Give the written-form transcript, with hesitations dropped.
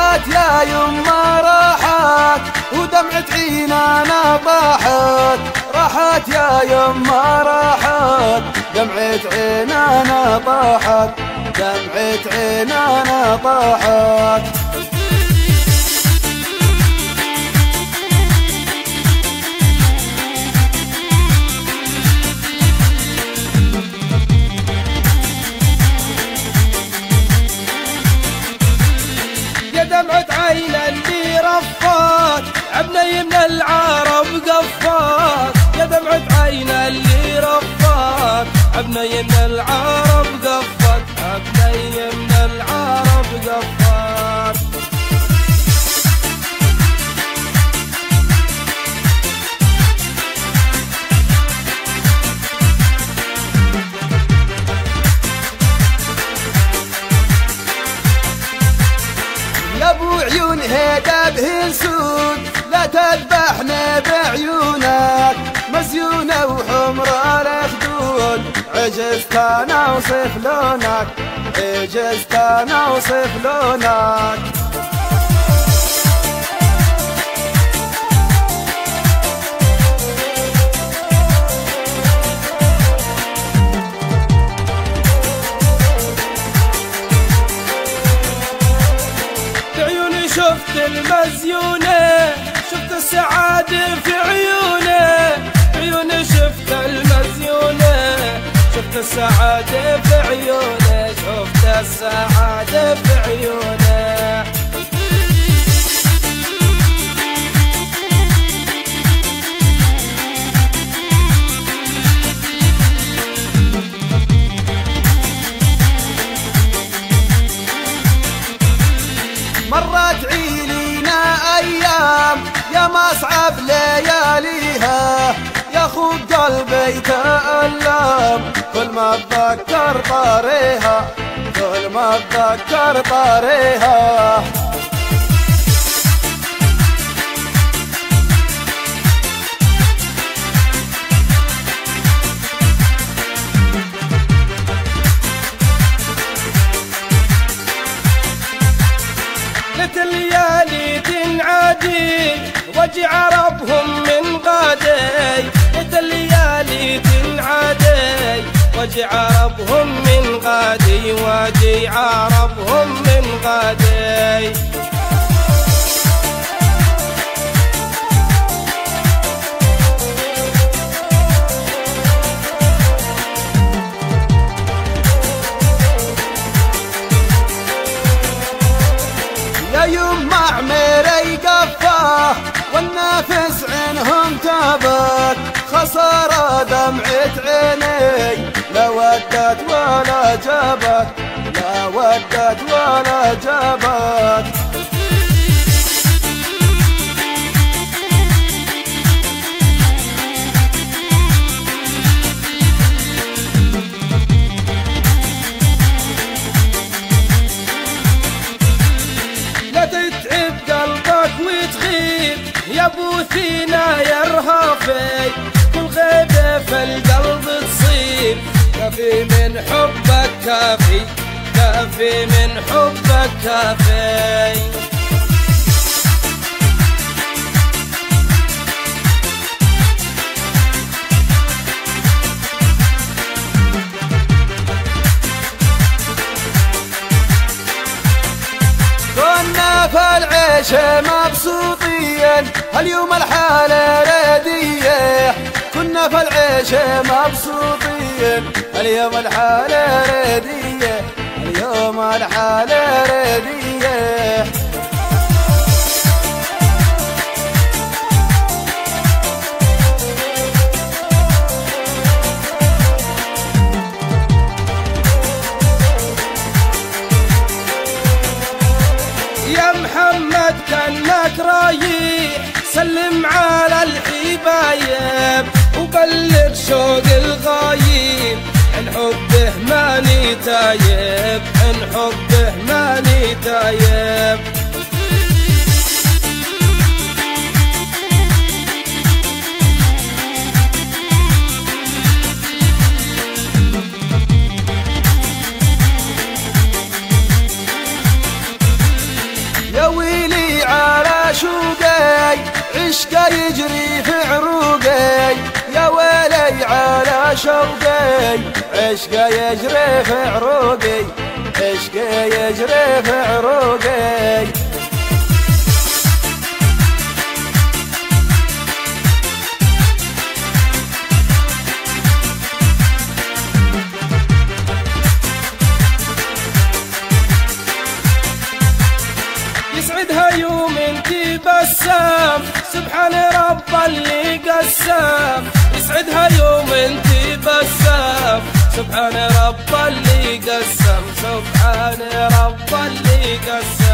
راحت يا يما راحت ودمعة عينانا طاحت، راحت يا يما راحت دمعة عينانا طاحت، دمعة عينانا طاحت. يا دمعة عين اللي رفات عبني من العرب قفات، يا دمعة عين اللي رفات عبني من العرب قفات، عبني من العرب قفات. يا ابو عيون هيدا بهن سود لا تذبحنا بعيونك، مزيونة وحمرا الخدود عجزت انا اوصف لونك، عجزت انا اوصف لونك. شفت المزيونة شفت السعادة في عيونه، عيوني شفت المزيونة شفت السعادة في عيونه، شفت السعادة في عيونه. مرت عيلينا ايام يا ما صعب لياليها، يا خو قلبي تألم كل ما اتذكر طاريها، كل ما اتذكر طاريها. الليالي تنعادي وجع ربهم من غادي، الليالي تنعادي وجع ربهم من غادي، وجع ربهم من غادي. يا يما عمري قفاه والنافس عنهم تابت، خسارة دمعة عيني لا ودت ولا جابت، لا ودت ولا جابت. يا بوثينا يا رهافي كل غيبة في القلب تصيب، كافي من حبك كافي، كافي من حبك كافي. كنا في العيش مبسوطين اليوم الحالة ردية، كنا في العيش مبسوطين اليوم الحالة ردية، اليوم الحالة ردية. يا محمد كأنك رايح سلم على الحبايب وبلغ شوق الغايب، عن حبه ماني تايب، عن حبه ماني تايب. يا عشقه يجري في عروقي يا ويلي على شوقي عشقه يجري في عروقي عشقه يجري في عروقي يسعدها يوم انتي بسام سبحان رب اللي قسام يسعدها يوم انتي بسام سبحان رب اللي قسم سبحان رب اللي قسم